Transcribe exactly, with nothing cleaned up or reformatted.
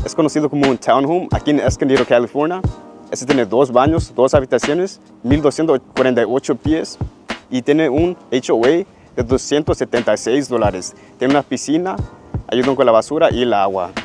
Es conocido como un townhome aquí en Escondido, California. Este tiene dos baños, dos habitaciones, mil doscientos cuarenta y ocho pies y tiene un H O A de doscientos setenta y seis dólares. Tiene una piscina, ayudan con la basura y el agua.